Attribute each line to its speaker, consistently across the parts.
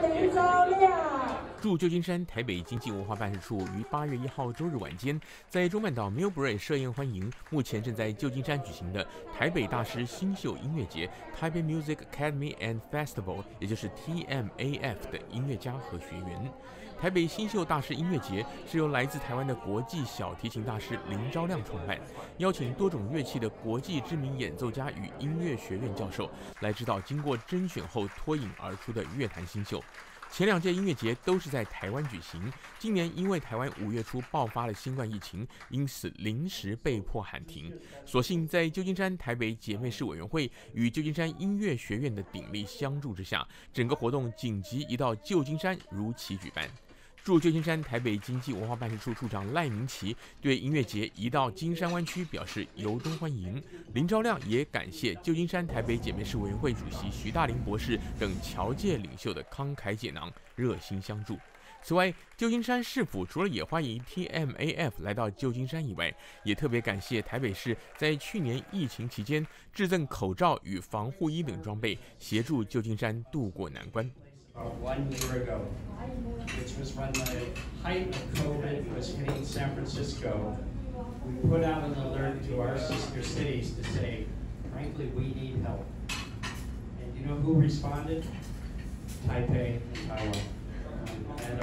Speaker 1: 林昭亮。
Speaker 2: 驻旧金山台北经济文化办事处于8月1号周日晚间，在中半岛 Millbrae 设宴欢迎目前正在旧金山举行的台北大师新秀音乐节 （Taipei Music Academy and Festival）， 也就是 TMAF 的音乐家和学员。台北新秀大师音乐节是由来自台湾的国际小提琴大师林昭亮创办，邀请多种乐器的国际知名演奏家与音乐学院教授来指导经过甄选后脱颖而出的乐坛新秀。前2届音乐节都是在台湾举行，今年因为台湾5月初爆发了新冠疫情，因此临时被迫喊停。所幸在旧金山台北姐妹市委员会与旧金山音乐学院的鼎力相助之下，整个活动紧急移到旧金山如期举办。驻旧金山台北经济文化办事处处长赖明奇对音乐节移到金山湾区表示由衷欢迎。林昭亮也感谢旧金山台北姐妹市委员会主席徐大林博士等侨界领袖的慷慨解囊、热心相助。此外，旧金山市府除了也欢迎 TMAF 来到旧金山以外，也特别感谢台北市在去年疫情期间致赠口罩与防护衣等装备，协助旧金山渡过难关。
Speaker 3: 1 year ago, which was when the height of COVID was hitting San Francisco, we put out an alert to our sister cities to say, frankly, we need help. And you know who responded? Taipei and Taiwan. And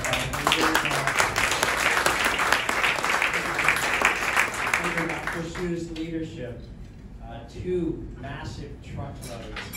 Speaker 3: under Dr. Su's leadership, 2 massive truckloads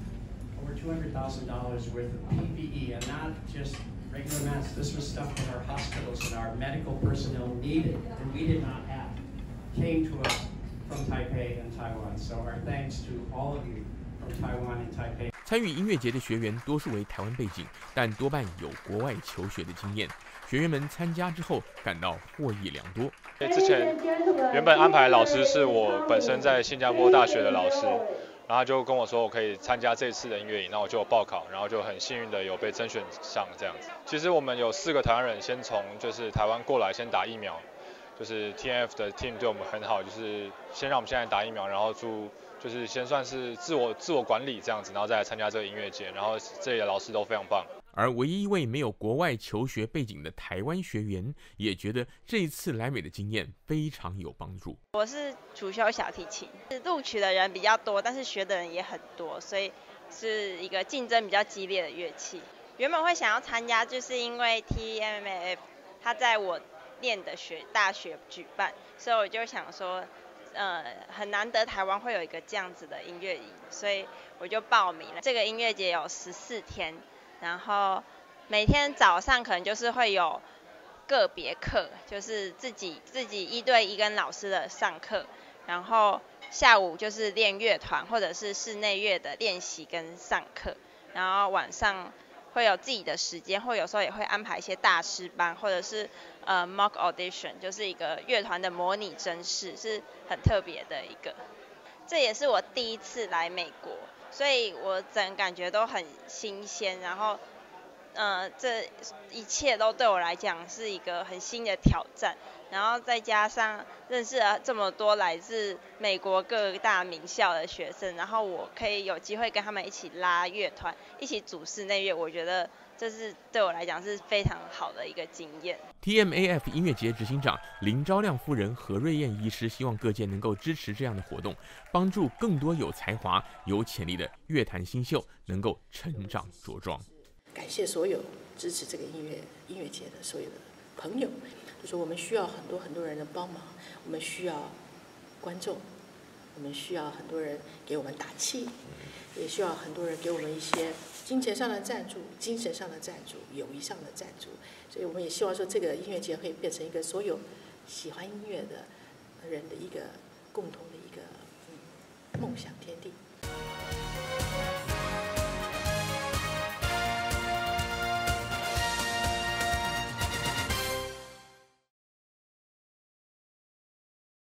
Speaker 3: over $200,000 worth of PPE, and not just regular masks. This was stuff that our hospitals and our medical personnel needed, and we did not have. Came to us from Taipei and Taiwan. So our thanks to all of you from Taiwan and Taipei.
Speaker 2: 参与音乐节的学员多数为台湾背景，但多半有国外求学的经验。学员们参加之后感到获益良多。
Speaker 4: 之前原本安排的老师是我本身在新加坡大学的老师。然后他就跟我说我可以参加这次的音乐营，那我就有报考，然后就很幸运的有被甄选上这样子。其实我们有4个台湾人先从就是台湾过来先打疫苗，就是 TMF 的 team 对我们很好，就是先让我们现在打疫苗，然后就是先算是自我管理这样子，然后再来参加这个音乐节，然后这里的老师都非常棒。
Speaker 2: 而唯一一位没有国外求学背景的台湾学员也觉得这一次来美的经验非常有帮助。
Speaker 5: 我是主修小提琴，录取的人比较多，但是学的人也很多，所以是一个竞争比较激烈的乐器。原本会想要参加，就是因为 TMAF 它在我念的大学举办，所以我就想说很难得台湾会有一个这样子的音乐营，所以我就报名了。这个音乐节有14天。然后每天早上可能就是会有个别课，就是自己1对1跟老师的上课，然后下午就是练乐团或者是室内乐的练习跟上课，然后晚上会有自己的时间，或有时候也会安排一些大师班，或者是mock audition， 就是一个乐团的模拟甄试，是很特别的一个。这也是我第一次来美国。所以我整感觉都很新鲜，然后这一切都对我来讲是一个很新的挑战，然后再加上认识了这么多来自美国各大名校的学生，然后我可以有机会跟他们一起拉乐团，一起组室内乐，我觉得这是对我来讲是非常好的一个经验。
Speaker 2: TMAF 音乐节执行长林昭亮夫人何瑞燕医师希望各界能够支持这样的活动，帮助更多有才华、有潜力的乐坛新秀能够成长茁壮。
Speaker 6: 感谢所有支持这个音乐节的所有的朋友，就说我们需要很多人的帮忙，我们需要观众，我们需要很多人给我们打气，也需要很多人给我们一些金钱上的赞助、精神上的赞助、友谊上的赞助。所以我们也希望说，这个音乐节会变成一个所有喜欢音乐的人的一个共同的一个梦想天地。